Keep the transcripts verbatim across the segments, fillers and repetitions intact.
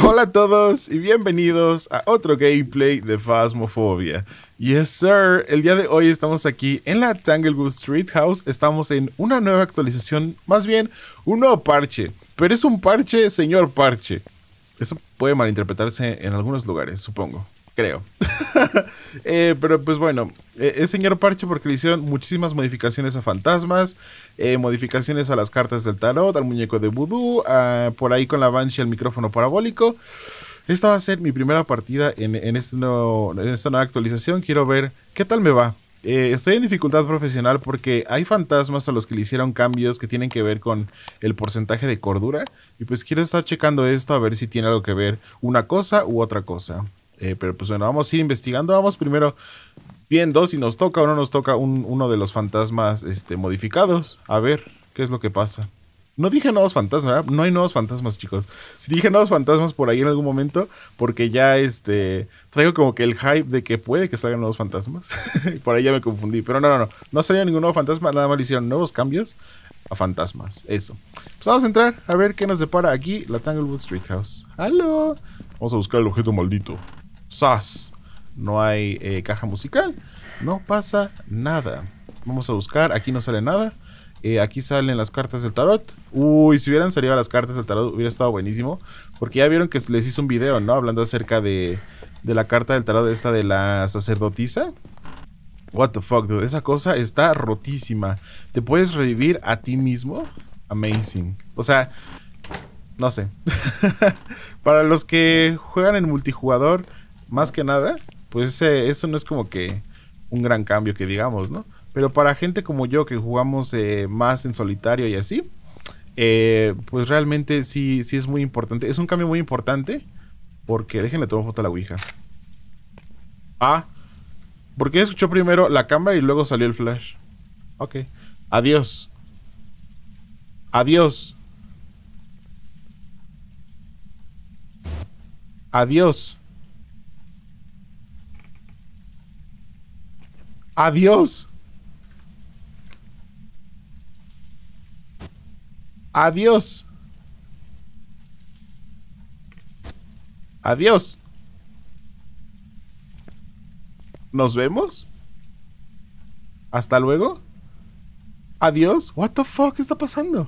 Hola a todos y bienvenidos a otro gameplay de Phasmophobia. Yes sir, el día de hoy estamos aquí en la Tanglewood Street House. Estamos en una nueva actualización, más bien un nuevo parche. Pero es un parche, señor parche. Eso puede malinterpretarse en algunos lugares, supongo. Creo. eh, pero pues bueno, eh, es señor parche porque le hicieron muchísimas modificaciones a fantasmas, eh, modificaciones a las cartas del tarot, al muñeco de vudú, a, por ahí con la Banshee al micrófono parabólico. Esta va a ser mi primera partida en, en, este nuevo, en esta nueva actualización. Quiero ver qué tal me va. Eh, estoy en dificultad profesional porque hay fantasmas a los que le hicieron cambios que tienen que ver con el porcentaje de cordura. Y pues quiero estar checando esto a ver si tiene algo que ver una cosa u otra cosa. Eh, pero pues bueno, vamos a ir investigando. Vamos primero viendo si nos toca o no nos toca un, uno de los fantasmas este, modificados. A ver qué es lo que pasa. No dije nuevos fantasmas, ¿verdad? No hay nuevos fantasmas, chicos. Si dije nuevos fantasmas por ahí en algún momento, porque ya este traigo como que el hype de que puede que salgan nuevos fantasmas. Por ahí ya me confundí. Pero no, no, no. No salió ningún nuevo fantasma, nada más le hicieron nuevos cambios a fantasmas. Eso. Pues vamos a entrar a ver qué nos depara aquí la Tanglewood Street House. ¡Halo! Vamos a buscar el objeto maldito. ¡Sas! No hay eh, caja musical. No pasa nada. Vamos a buscar. Aquí no sale nada. Eh, aquí salen las cartas del tarot. Uy, si hubieran salido las cartas del tarot hubiera estado buenísimo. Porque ya vieron que les hice un video, ¿no? Hablando acerca de, de la carta del tarot esta de la sacerdotisa. What the fuck, dude. Esa cosa está rotísima. ¿Te puedes revivir a ti mismo? Amazing. O sea, no sé. Para los que juegan en multijugador, más que nada, pues eh, eso no es como que un gran cambio que digamos, ¿no? Pero para gente como yo que jugamos eh, más en solitario y así, eh, pues realmente sí, sí es muy importante. Es un cambio muy importante porque... Déjenle tomar foto a la ouija. Ah, porque escuchó primero la cámara y luego salió el flash. Ok. Adiós. Adiós. Adiós. Adiós. Adiós. Adiós. ¿Nos vemos? ¿Hasta luego? Adiós. What the fuck, ¿qué está pasando?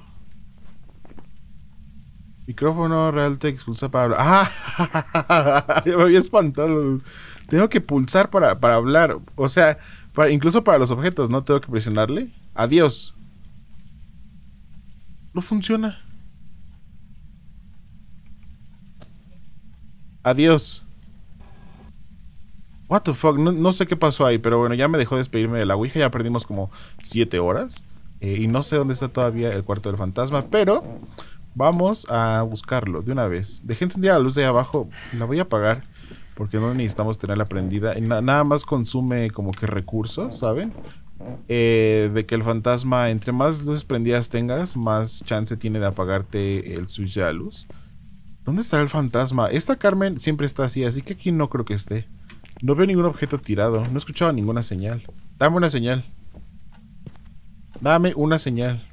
Micrófono Realtek expulsa para hablar. ¡Ah! Ya me había espantado. Tengo que pulsar para, para hablar. O sea, para, incluso para los objetos, ¿no? Tengo que presionarle. Adiós. No funciona. Adiós. What the fuck, no, no sé qué pasó ahí, pero bueno, ya me dejó despedirme de la ouija. Ya perdimos como siete horas. Eh, y no sé dónde está todavía el cuarto del fantasma, pero vamos a buscarlo de una vez. Dejé encendida la luz de ahí abajo. La voy a apagar porque no necesitamos tenerla prendida. Na nada más consume como que recursos, ¿saben? Eh, de que el fantasma, entre más luces prendidas tengas, más chance tiene de apagarte el switch de la luz. ¿Dónde está el fantasma? Esta Carmen siempre está así, así que aquí no creo que esté. No veo ningún objeto tirado. No he escuchado ninguna señal. Dame una señal. Dame una señal.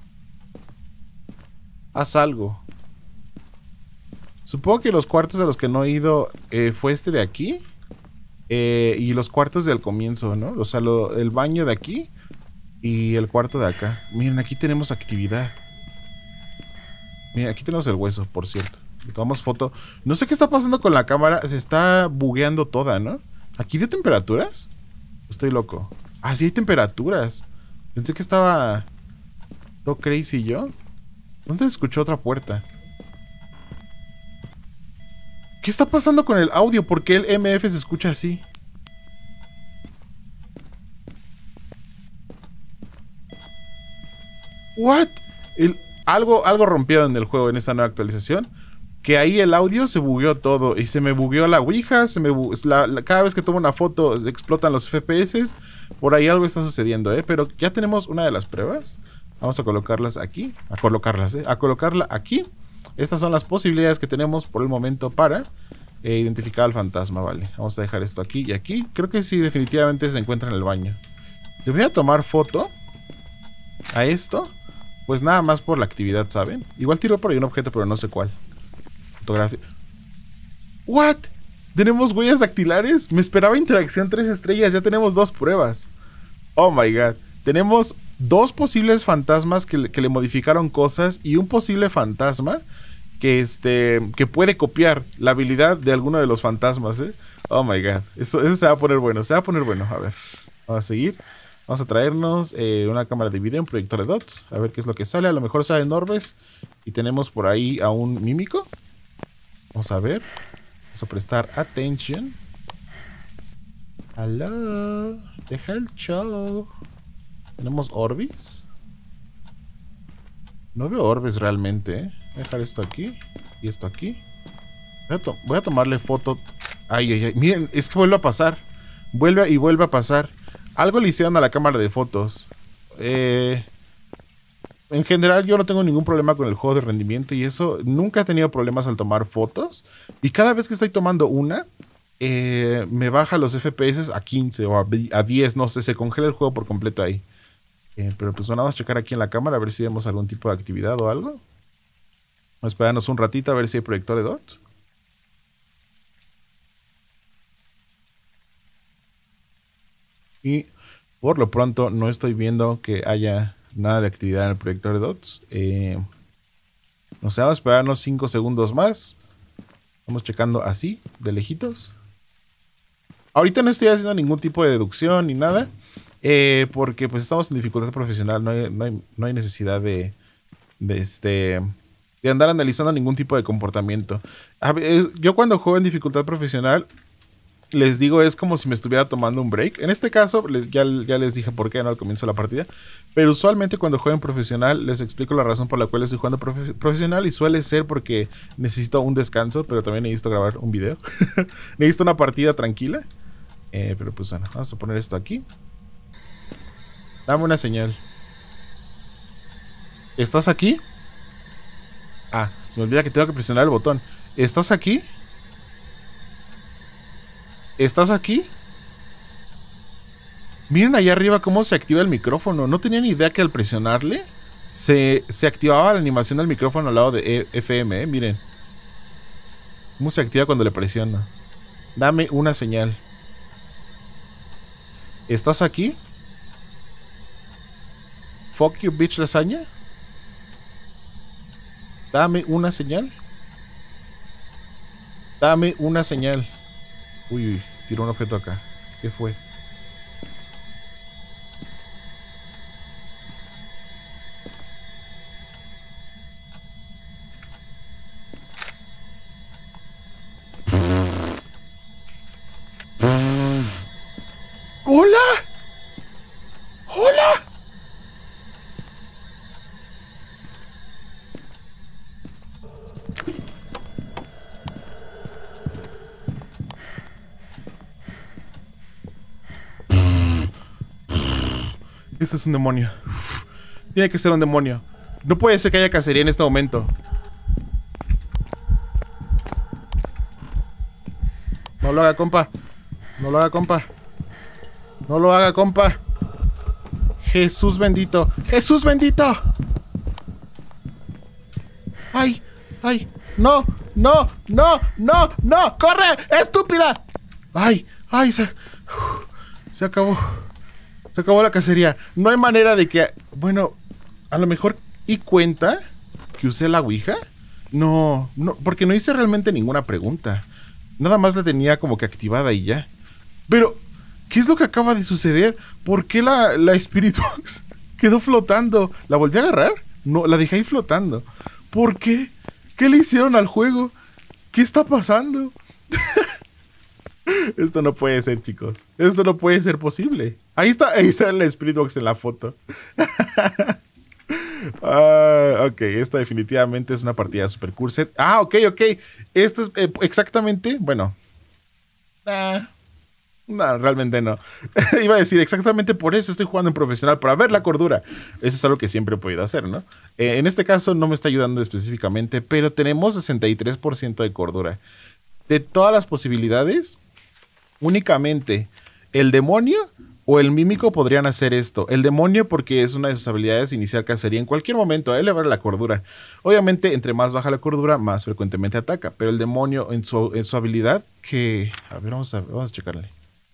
Haz algo. Supongo que los cuartos a los que no he ido eh, fue este de aquí. Eh, y los cuartos del comienzo, ¿no? O sea, lo, el baño de aquí y el cuarto de acá. Miren, aquí tenemos actividad. Miren, aquí tenemos el hueso, por cierto. Le tomamos foto. No sé qué está pasando con la cámara. Se está bugueando toda, ¿no? ¿Aquí dio temperaturas? Estoy loco. Ah, sí hay temperaturas. Pensé que estaba todo crazy yo. ¿Dónde se escuchó otra puerta? ¿Qué está pasando con el audio? ¿Por qué el M F se escucha así? What? El, algo, algo rompió en el juego en esta nueva actualización. Que ahí el audio se bugueó todo. Y se me bugueó la ouija. Se me bu la, la, cada vez que tomo una foto explotan los F P S. Por ahí algo está sucediendo, ¿eh? Pero ya tenemos una de las pruebas. Vamos a colocarlas aquí. A colocarlas, ¿eh? A colocarla aquí. Estas son las posibilidades que tenemos por el momento para eh, identificar al fantasma, vale. Vamos a dejar esto aquí y aquí. Creo que sí, definitivamente se encuentra en el baño. Le voy a tomar foto a esto. Pues nada más por la actividad, ¿saben? Igual tiró por ahí un objeto, pero no sé cuál. Fotografía. ¿What? ¿Tenemos huellas dactilares? Me esperaba interacción tres estrellas. Ya tenemos dos pruebas. Oh my god. Tenemos dos posibles fantasmas que le, que le modificaron cosas y un posible fantasma que, este, que puede copiar la habilidad de alguno de los fantasmas, ¿eh? Oh my god. Eso, eso se va a poner bueno. Se va a poner bueno. A ver. Vamos a seguir. Vamos a traernos eh, una cámara de video, un proyector de dots. A ver qué es lo que sale. A lo mejor sale Norbes. Y tenemos por ahí a un mímico. Vamos a ver. Vamos a prestar atención. Hello. Deja el show. Tenemos Orbis. No veo Orbis realmente, ¿eh? Voy a dejar esto aquí. Y esto aquí. Voy a, to voy a tomarle foto. Ay, ay, ay. Miren, es que vuelve a pasar. Vuelve y vuelve a pasar. Algo le hicieron a la cámara de fotos. Eh... En general yo no tengo ningún problema con el juego de rendimiento y eso. Nunca he tenido problemas al tomar fotos. Y cada vez que estoy tomando una, eh, me baja los F P S a quince o a, a diez. No sé, se congela el juego por completo ahí. Eh, pero pues bueno, vamos a checar aquí en la cámara a ver si vemos algún tipo de actividad o algo. Vamos a esperarnos un ratito a ver si hay proyector de dot. Y por lo pronto no estoy viendo que haya nada de actividad en el proyector de dots. Eh, no sé, vamos a esperarnos cinco segundos más. Vamos checando así, de lejitos. Ahorita no estoy haciendo ningún tipo de deducción ni nada. Eh, porque pues estamos en dificultad profesional. No hay, no hay, no hay necesidad de, de, este, de andar analizando ningún tipo de comportamiento. A ver, yo cuando juego en dificultad profesional, les digo, es como si me estuviera tomando un break. En este caso, les, ya, ya les dije por qué no al comienzo de la partida. Pero usualmente cuando juego en profesional, les explico la razón por la cual estoy jugando profe profesional. Y suele ser porque necesito un descanso, pero también necesito grabar un video. Necesito una partida tranquila. Eh, pero pues bueno, vamos a poner esto aquí. Dame una señal. ¿Estás aquí? Ah, se me olvida que tengo que presionar el botón. ¿Estás aquí? ¿Estás aquí? Miren allá arriba cómo se activa el micrófono. No tenía ni idea que al presionarle se, se activaba la animación del micrófono al lado de F M, ¿eh? Miren cómo se activa cuando le presiono. Dame una señal. ¿Estás aquí? Fuck you, bitch lasaña. Dame una señal. Dame una señal. Uy, uy, tiró un objeto acá. ¿Qué fue? ¡Hola! ¡Hola! Esto es un demonio. Uf, tiene que ser un demonio. No puede ser que haya cacería en este momento. No lo haga, compa. No lo haga, compa. No lo haga, compa. Jesús bendito. ¡Jesús bendito! ¡Ay! ¡Ay! ¡No! ¡No! ¡No! ¡No! ¡No! ¡Corre! ¡Estúpida! ¡Ay! ¡Ay! Se, uf, se acabó. Se acabó la cacería. No hay manera de que... Bueno, a lo mejor... ¿Y cuenta que usé la ouija? No, no, porque no hice realmente ninguna pregunta. Nada más la tenía como que activada y ya. Pero, ¿qué es lo que acaba de suceder? ¿Por qué la, la Spirit Box quedó flotando? ¿La volví a agarrar? No, la dejé ahí flotando. ¿Por qué? ¿Qué le hicieron al juego? ¿Qué está pasando? Esto no puede ser, chicos. Esto no puede ser posible. Ahí está, ahí está la Spirit Box en la foto. Uh, ok, esta definitivamente es una partida super cursed. Ah, ok, ok. Esto es eh, exactamente, bueno. Ah, no, realmente no. Iba a decir, exactamente por eso estoy jugando en profesional, para ver la cordura. Eso es algo que siempre he podido hacer, ¿no? Eh, en este caso no me está ayudando específicamente, pero tenemos sesenta y tres por ciento de cordura. De todas las posibilidades, únicamente el demonio O el mímico podrían hacer esto. El demonio, porque es una de sus habilidades, iniciar cacería en cualquier momento, a elevar la cordura. Obviamente, entre más baja la cordura, más frecuentemente ataca. Pero el demonio, en su, en su habilidad, que... A ver, vamos a, vamos a checarle.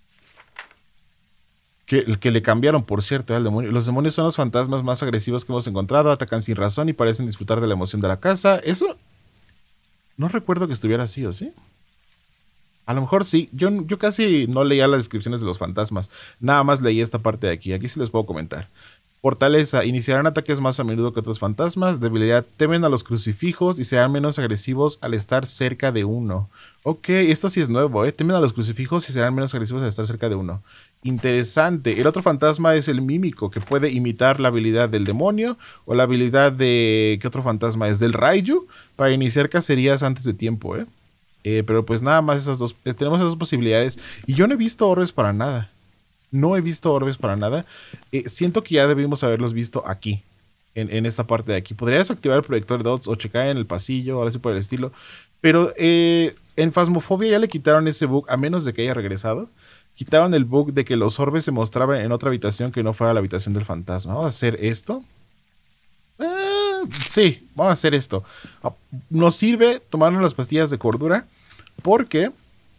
Que, que le cambiaron, por cierto, al demonio. Los demonios son los fantasmas más agresivos que hemos encontrado. Atacan sin razón y parecen disfrutar de la emoción de la caza. Eso... No recuerdo que estuviera así, ¿o sí? A lo mejor sí. Yo, yo casi no leía las descripciones de los fantasmas. Nada más leí esta parte de aquí. Aquí sí les puedo comentar. Fortaleza. Iniciarán ataques más a menudo que otros fantasmas. Debilidad. Temen a los crucifijos y serán menos agresivos al estar cerca de uno. Ok, esto sí es nuevo, ¿eh? Temen a los crucifijos y serán menos agresivos al estar cerca de uno. Interesante. El otro fantasma es el mímico, que puede imitar la habilidad del demonio o la habilidad de... ¿Qué otro fantasma es? Del Raiju, para iniciar cacerías antes de tiempo, ¿eh? Eh, pero pues nada más esas dos, eh, tenemos esas dos posibilidades. Y yo no he visto orbes para nada. No he visto orbes para nada. Eh, siento que ya debimos haberlos visto aquí. En, en esta parte de aquí. Podrías activar el proyector de dots o checar en el pasillo o algo así por el estilo. Pero eh, en Phasmophobia ya le quitaron ese bug, a menos de que haya regresado. Quitaron el bug de que los orbes se mostraban en otra habitación que no fuera la habitación del fantasma. Vamos a hacer esto. Eh, sí, vamos a hacer esto. Nos sirve tomarnos las pastillas de cordura porque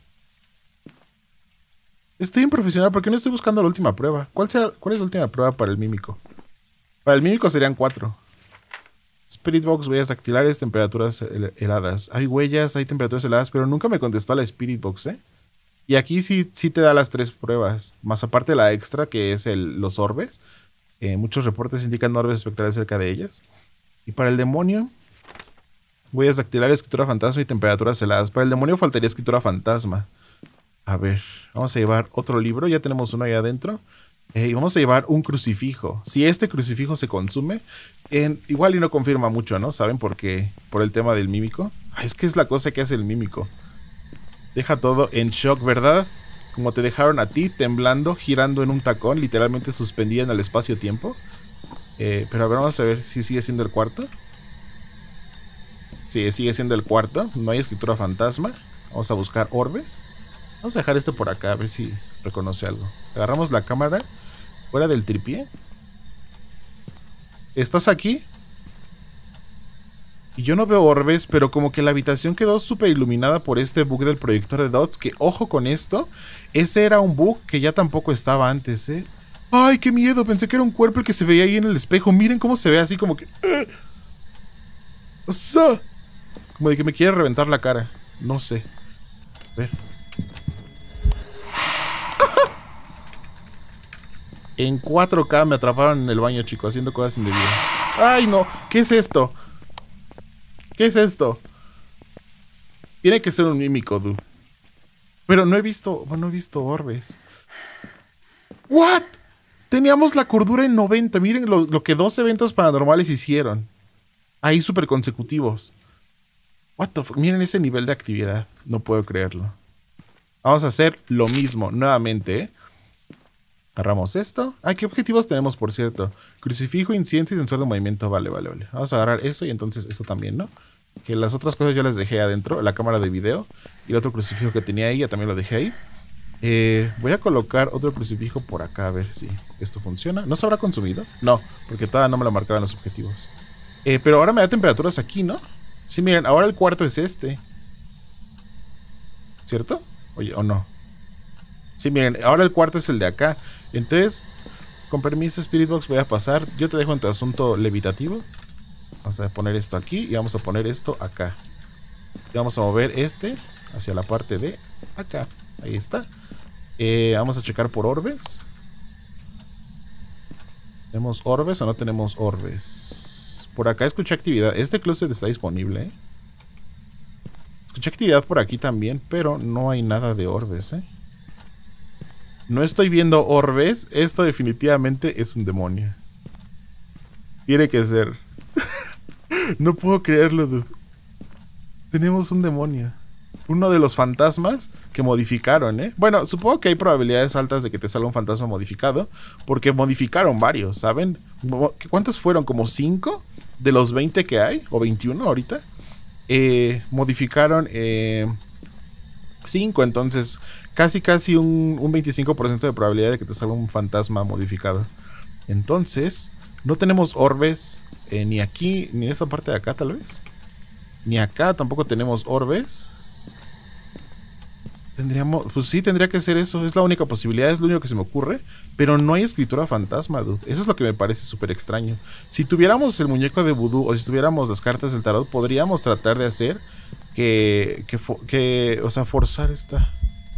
estoy improfesional. ¿Por qué no estoy buscando la última prueba? ¿Cuál, sea, ¿Cuál es la última prueba para el mímico? Para el mímico serían cuatro. Spirit Box, huellas dactilares, temperaturas hel heladas. Hay huellas, hay temperaturas heladas, pero nunca me contestó la Spirit Box, ¿eh? Y aquí sí, sí te da las tres pruebas. Más aparte la extra, que es el, los orbes. Eh, muchos reportes indican orbes espectrales cerca de ellas. Y para el demonio, huellas dactilares, escritura fantasma y temperaturas heladas. Para el demonio faltaría escritura fantasma. A ver, vamos a llevar otro libro. Ya tenemos uno ahí adentro. Eh, y vamos a llevar un crucifijo. Si este crucifijo se consume, en, igual y no confirma mucho, ¿no? ¿Saben por qué? Por el tema del mímico. Ay, es que es la cosa que hace el mímico. Deja todo en shock, ¿verdad? Como te dejaron a ti, temblando, girando en un tacón, literalmente suspendida en el espacio-tiempo. Eh, pero a ver, vamos a ver si sigue siendo el cuarto. Sí, sigue siendo el cuarto. No hay escritura fantasma. Vamos a buscar orbes. Vamos a dejar este por acá, a ver si reconoce algo. Agarramos la cámara fuera del tripié. ¿Estás aquí? Y yo no veo orbes, pero como que la habitación quedó súper iluminada por este bug del proyector de dots. Que ojo con esto. Ese era un bug que ya tampoco estaba antes, ¿eh? ¡Ay, qué miedo! Pensé que era un cuerpo el que se veía ahí en el espejo. Miren cómo se ve así como que... O sea, como de que me quiere reventar la cara. No sé. A ver. En cuatro K me atraparon en el baño, chicos, haciendo cosas indebidas. ¡Ay, no! ¿Qué es esto? ¿Qué es esto? Tiene que ser un mímico, dude. Pero no he visto... Bueno, no he visto orbes. ¿What? Teníamos la cordura en noventa. Miren lo, lo que dos eventos paranormales hicieron. Ahí súper consecutivos. What the fuck? Miren ese nivel de actividad. No puedo creerlo. Vamos a hacer lo mismo nuevamente, ¿eh? Agarramos esto. Ah, ¿qué objetivos tenemos, por cierto? Crucifijo, incienso y sensor de movimiento. Vale, vale, vale. Vamos a agarrar eso y entonces esto también, ¿no? Que las otras cosas ya las dejé adentro. La cámara de video. Y el otro crucifijo que tenía ahí ya también lo dejé ahí. Eh, voy a colocar otro crucifijo por acá a ver si esto funciona. ¿No se habrá consumido? No, porque todavía no me lo marcaban los objetivos. Eh, pero ahora me da temperaturas aquí, ¿no? Sí, miren, ahora el cuarto es este. ¿Cierto? Oye, ¿o no? Sí, miren, ahora el cuarto es el de acá. Entonces, con permiso, Spirit Box, voy a pasar. Yo te dejo en tu asunto levitativo. Vamos a poner esto aquí y vamos a poner esto acá. Y vamos a mover este hacia la parte de acá. Ahí está. Eh, vamos a checar por orbes. ¿Tenemos orbes o no tenemos orbes? Por acá escuché actividad. Este closet está disponible, ¿eh? Escuché actividad por aquí también, pero no hay nada de orbes, ¿eh? No estoy viendo orbes. Esto definitivamente es un demonio. Tiene que ser. No puedo creerlo, dude. Tenemos un demonio. Uno de los fantasmas que modificaron, ¿eh? Bueno, supongo que hay probabilidades altas de que te salga un fantasma modificado. Porque modificaron varios, ¿saben? ¿Cuántos fueron? ¿Como cinco? De los veinte que hay. ¿O veintiuno ahorita? Eh, modificaron... Eh... cinco, entonces casi casi un, un veinticinco por ciento de probabilidad de que te salga un fantasma modificado. Entonces, no tenemos orbes eh, ni aquí, ni en esta parte de acá tal vez. Ni acá tampoco tenemos orbes. Tendríamos, pues sí, tendría que ser eso. Es la única posibilidad, es lo único que se me ocurre. Pero no hay escritura fantasma, dude. Eso es lo que me parece súper extraño. Si tuviéramos el muñeco de vudú o si tuviéramos las cartas del tarot, podríamos tratar de hacer que, que, que o sea, forzar esta...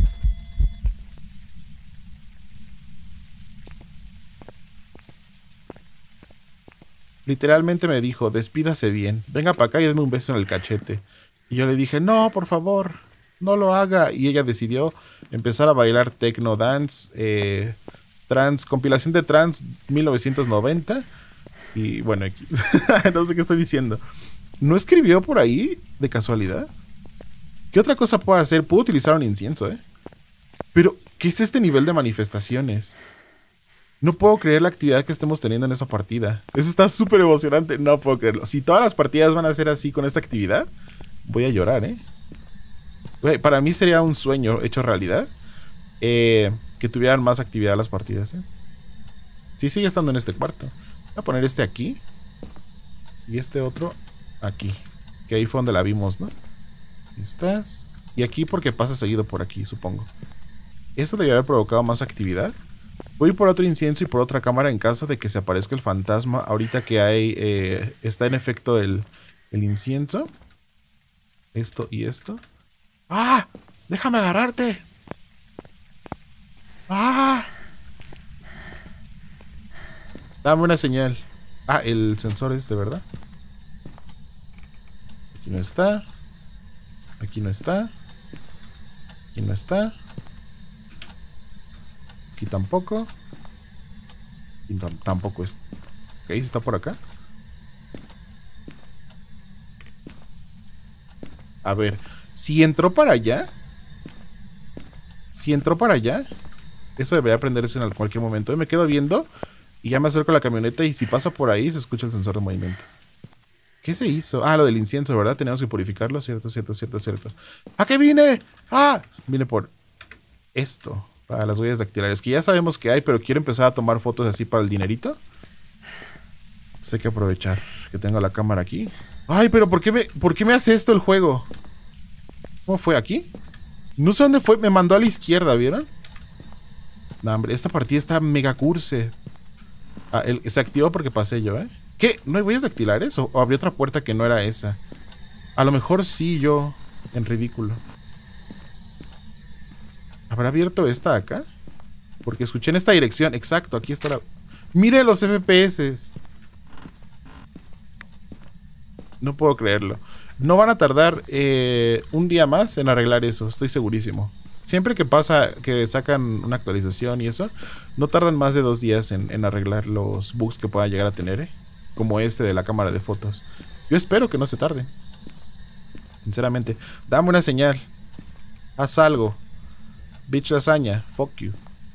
Literalmente me dijo, despídase bien. Venga para acá y dame un beso en el cachete. Y yo le dije, no, por favor, no lo haga. Y ella decidió empezar a bailar techno dance, eh, trans, compilación de trans mil novecientos noventa. Y bueno, aquí, no sé qué estoy diciendo. ¿No escribió por ahí de casualidad? ¿Qué otra cosa puedo hacer? Puedo utilizar un incienso, ¿eh? Pero, ¿qué es este nivel de manifestaciones? No puedo creer la actividad que estemos teniendo en esa partida. Eso está súper emocionante. No puedo creerlo. Si todas las partidas van a ser así con esta actividad, voy a llorar, ¿eh? Para mí sería un sueño hecho realidad. Eh, que tuvieran más actividad las partidas, ¿eh? Sí, sigue estando en este cuarto. Voy a poner este aquí. Y este otro aquí. Que ahí fue donde la vimos, ¿no? Ahí estás. Y aquí porque pasa seguido por aquí, supongo. Eso debería haber provocado más actividad. Voy por otro incienso y por otra cámara en caso de que se aparezca el fantasma. Ahorita que hay eh, está en efecto el, el incienso. Esto y esto. ¡Ah! ¡Déjame agarrarte! ¡Ah! Dame una señal. Ah, el sensor este, ¿verdad? Aquí no está. Aquí no está. Aquí no está. Aquí tampoco. Y tampoco es. Ok, está por acá. A ver, si entró para allá. Si entró para allá. Eso debería aprenderse en cualquier momento. Me quedo viendo. Y ya me acerco a la camioneta. Y si pasa por ahí, se escucha el sensor de movimiento. ¿Qué se hizo? Ah, lo del incienso, ¿verdad? Tenemos que purificarlo. Cierto, cierto, cierto, cierto. ¿A qué vine? Ah, vine por esto. Para las huellas dactilares. Que ya sabemos que hay, pero quiero empezar a tomar fotos así para el dinerito. Sé que aprovechar que tengo la cámara aquí. Ay, pero ¿por qué me, ¿por qué me hace esto el juego? ¿Cómo fue? ¿Aquí? No sé dónde fue. Me mandó a la izquierda, ¿vieron? No, hombre, esta partida está mega curse. Ah, el, se activó porque pasé yo, ¿eh? ¿Qué? ¿No hay huellas dactilares? ¿O, o había otra puerta que no era esa? A lo mejor sí yo. En ridículo. ¿Habrá abierto esta acá? Porque escuché en esta dirección. Exacto, aquí está la... ¡Mire los F P S! No puedo creerlo. No van a tardar eh, un día más en arreglar eso. Estoy segurísimo. Siempre que pasa que sacan una actualización y eso, no tardan más de dos días en, en arreglar los bugs que puedan llegar a tener, ¿eh? Como este de la cámara de fotos. Yo espero que no se tarde. Sinceramente. Dame una señal. Haz algo. Bitch lasaña, fuck you.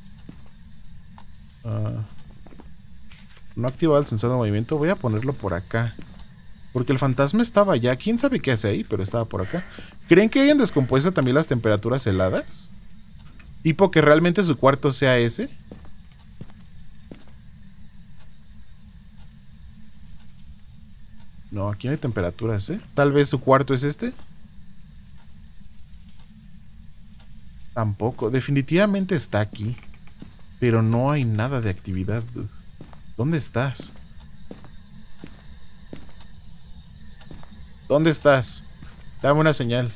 Uh, no ha activado el sensor de movimiento. Voy a ponerlo por acá. Porque el fantasma estaba allá. ¿Quién sabe qué hace ahí? Pero estaba por acá. ¿Creen que hayan descompuesto también las temperaturas heladas? ¿Tipo que realmente su cuarto sea ese? No, aquí no hay temperaturas, ¿eh? Tal vez su cuarto es este. Tampoco. Definitivamente está aquí. Pero no hay nada de actividad. ¿Dónde estás? ¿Dónde estás? Dame una señal.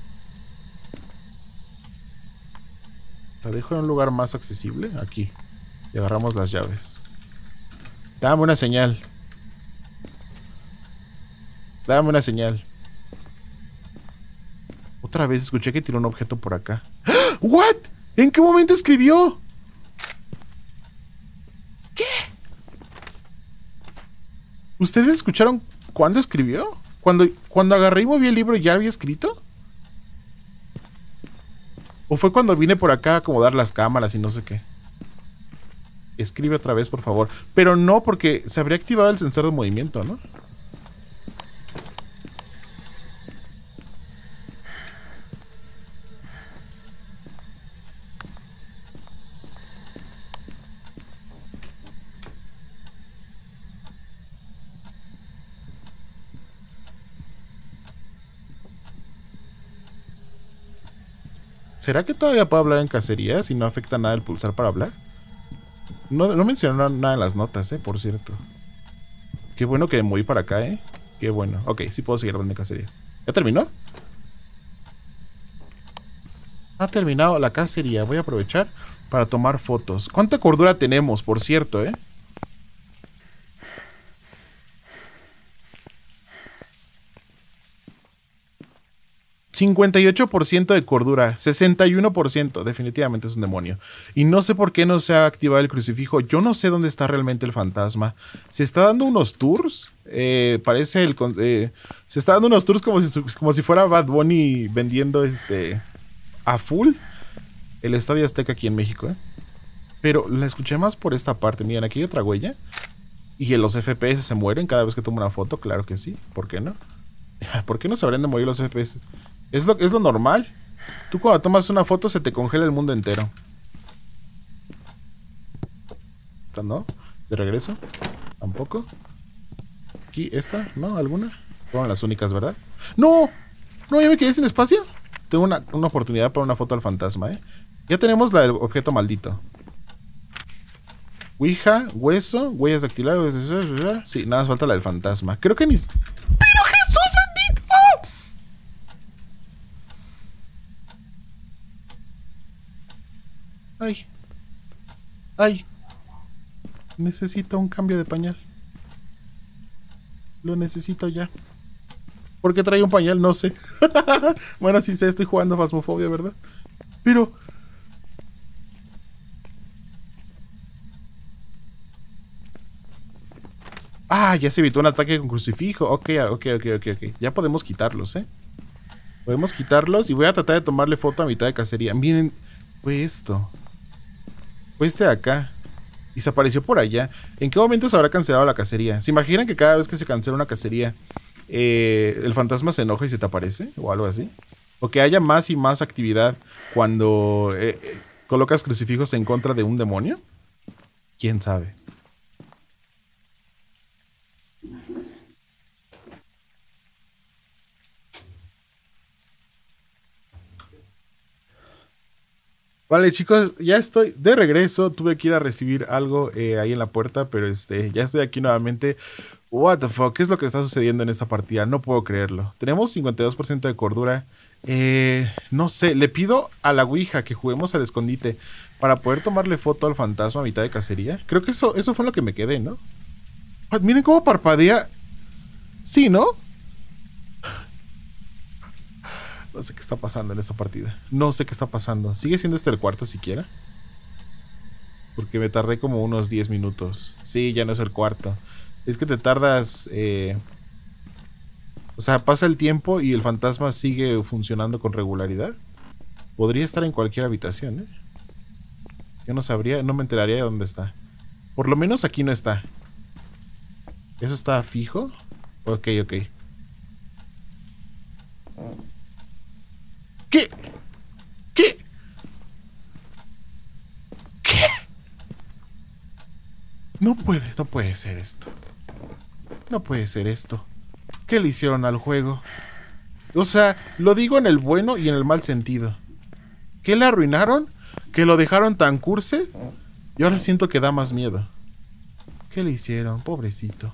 La dejo en un lugar más accesible. Aquí. Y agarramos las llaves. Dame una señal. Dame una señal. Otra vez escuché que tiró un objeto por acá. ¿What? ¿En qué momento escribió? ¿Qué? ¿Ustedes escucharon cuándo escribió? Cuando, cuando agarré y moví el libro, ¿ya había escrito? ¿O fue cuando vine por acá a acomodar las cámaras y no sé qué? Escribe otra vez, por favor. Pero no, porque se habría activado el sensor de movimiento, ¿no? ¿Será que todavía puedo hablar en cacería si no afecta nada el pulsar para hablar? No, no mencionaron nada en las notas, eh, por cierto. Qué bueno que me moví para acá, eh. Qué bueno. Ok, sí puedo seguir hablando en cacerías. ¿Ya terminó? Ha terminado la cacería. Voy a aprovechar para tomar fotos. ¿Cuánta cordura tenemos, por cierto, eh? cincuenta y ocho por ciento de cordura, sesenta y uno por ciento, definitivamente es un demonio. Y no sé por qué no se ha activado el crucifijo, yo no sé dónde está realmente el fantasma. Se está dando unos tours, eh, parece el... Eh, se está dando unos tours como si, como si fuera Bad Bunny vendiendo este a full el Estadio Azteca aquí en México, ¿eh? Pero la escuché más por esta parte, miren, aquí hay otra huella. Y los F P S se mueren cada vez que tomo una foto, claro que sí, ¿por qué no? ¿Por qué no se habrían de morir los F P S? Es lo, es lo normal. Tú cuando tomas una foto se te congela el mundo entero. ¿Esta no? ¿De regreso? ¿Tampoco? ¿Aquí? ¿Esta? ¿No? ¿Alguna? Fueron las únicas, ¿verdad? ¡No! ¿No? ¿Ya me quedé sin espacio? Tengo una, una oportunidad para una foto al fantasma, ¿eh? Ya tenemos la del objeto maldito. Ouija, hueso, huellas dactilares. Sí, nada más falta la del fantasma. Creo que ni... ¡Pero Jesús bendito! Ay. Ay. Necesito un cambio de pañal. Lo necesito ya. ¿Por qué trae un pañal? No sé. Bueno, sí sé, estoy jugando Phasmophobia, ¿verdad? Pero... Ah, ya se evitó un ataque con crucifijo. Ok, ok, ok, ok, ok. Ya podemos quitarlos, ¿eh? Podemos quitarlos y voy a tratar de tomarle foto a mitad de cacería. Miren, fue esto. Fue este de acá. Y se apareció por allá. ¿En qué momento se habrá cancelado la cacería? ¿Se imaginan que cada vez que se cancela una cacería, eh, el fantasma se enoja y se te aparece? O algo así. O que haya más y más actividad cuando eh, eh, colocas crucifijos en contra de un demonio. ¿Quién sabe? Vale, chicos, ya estoy de regreso. Tuve que ir a recibir algo eh, ahí en la puerta, pero este, ya estoy aquí nuevamente. What the fuck, ¿qué es lo que está sucediendo en esta partida? No puedo creerlo. Tenemos cincuenta y dos por ciento de cordura. Eh, no sé, le pido a la Ouija que juguemos al escondite para poder tomarle foto al fantasma a mitad de cacería. Creo que eso, eso fue lo que me quedé, ¿no? Miren cómo parpadea. Sí, ¿no? No sé qué está pasando en esta partida. No sé qué está pasando. ¿Sigue siendo este el cuarto siquiera? Porque me tardé como unos diez minutos. Sí, ya no es el cuarto. Es que te tardas... Eh... O sea, pasa el tiempo y el fantasma sigue funcionando con regularidad. Podría estar en cualquier habitación, ¿eh? Yo no sabría, no me enteraría de dónde está. Por lo menos aquí no está. ¿Eso está fijo? Ok, ok. ¿Qué? ¿Qué? ¿Qué? No puede, no puede ser esto. No puede ser esto. ¿Qué le hicieron al juego? O sea, lo digo en el bueno y en el mal sentido. ¿Qué le arruinaron? ¿Que lo dejaron tan curse? Y ahora siento que da más miedo. ¿Qué le hicieron? Pobrecito.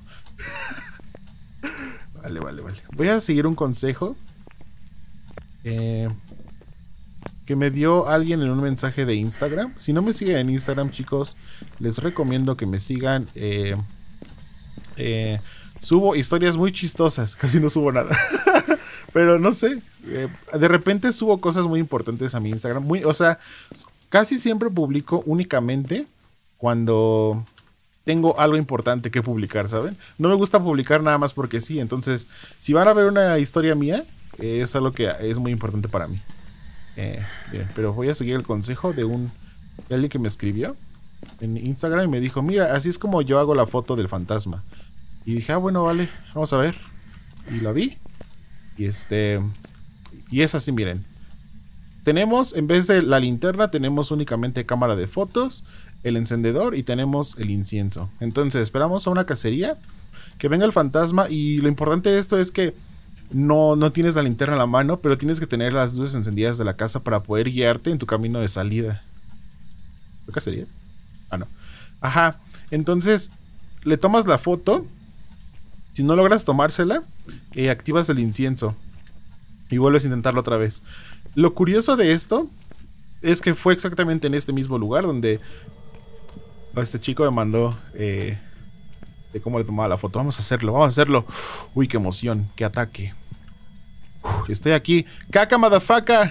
Vale, vale, vale. Voy a seguir un consejo. Eh, que me dio alguien en un mensaje de Instagram. Si no me siguen en Instagram, chicos, les recomiendo que me sigan. Eh, eh, subo historias muy chistosas. Casi no subo nada. Pero no sé. Eh, de repente subo cosas muy importantes a mi Instagram. Muy, o sea, casi siempre publico únicamente cuando tengo algo importante que publicar, ¿saben? No me gusta publicar nada más porque sí. Entonces, si van a ver una historia mía, eh, es algo que es muy importante para mí. Eh, bien, pero voy a seguir el consejo de un de alguien que me escribió en Instagram y me dijo, mira, así es como yo hago la foto del fantasma. Y dije, ah, bueno, vale, vamos a ver. Y la vi. Y este... Y es así, miren. Tenemos, en vez de la linterna, tenemos únicamente cámara de fotos, el encendedor y tenemos el incienso. Entonces, esperamos a una cacería, que venga el fantasma y lo importante de esto es que no, no tienes la linterna en la mano, pero tienes que tener las luces encendidas de la casa para poder guiarte en tu camino de salida. ¿Qué que sería? Ah, no. Ajá, entonces le tomas la foto. Si no logras tomársela, eh, activas el incienso y vuelves a intentarlo otra vez. Lo curioso de esto es que fue exactamente en este mismo lugar donde este chico me mandó eh, de cómo le tomaba la foto. Vamos a hacerlo, vamos a hacerlo. Uy, qué emoción, qué ataque. Uf, estoy aquí. ¡Caca, motherfucker!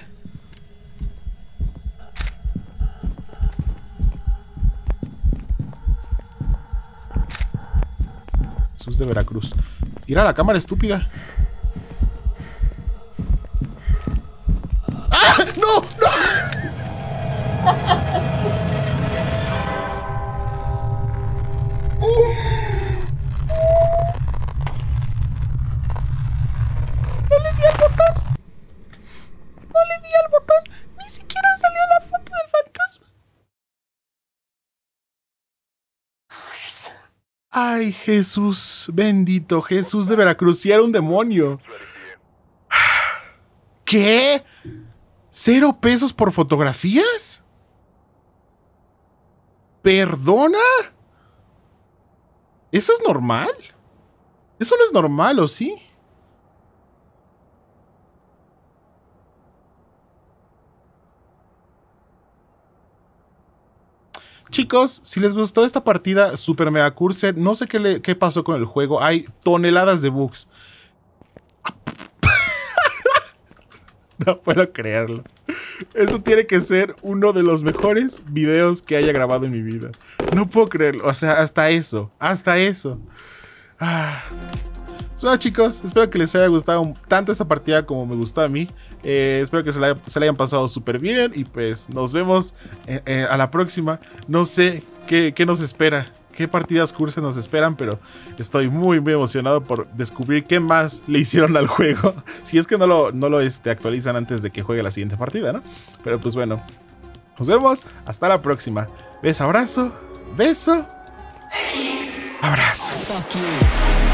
Jesús de Veracruz. Tira la cámara, estúpida. ¡Ah! ¡No! ¡No! No le di al botón. No le di al botón. Ni siquiera salió la foto del fantasma. Ay, Jesús, bendito Jesús de Veracruz, si era un demonio. ¿Qué? ¿Cero pesos por fotografías? ¿Perdona? ¿Eso es normal? Eso no es normal, ¿o sí? Chicos, si les gustó esta partida super mega cursed, no sé qué, le, qué pasó con el juego. Hay toneladas de bugs. No puedo creerlo. Esto tiene que ser uno de los mejores videos que haya grabado en mi vida. No puedo creerlo. O sea, hasta eso. Hasta eso. Ah. Bueno, chicos, espero que les haya gustado tanto esta partida como me gustó a mí. Eh, espero que se la, se la hayan pasado súper bien. Y pues nos vemos eh, eh, a la próxima. No sé qué, qué nos espera, qué partidas cursos nos esperan, pero estoy muy muy emocionado por descubrir qué más le hicieron al juego. Si es que no lo, no lo este, actualizan antes de que juegue la siguiente partida, ¿no? Pero pues bueno, nos vemos, hasta la próxima. Beso, abrazo, beso, abrazo.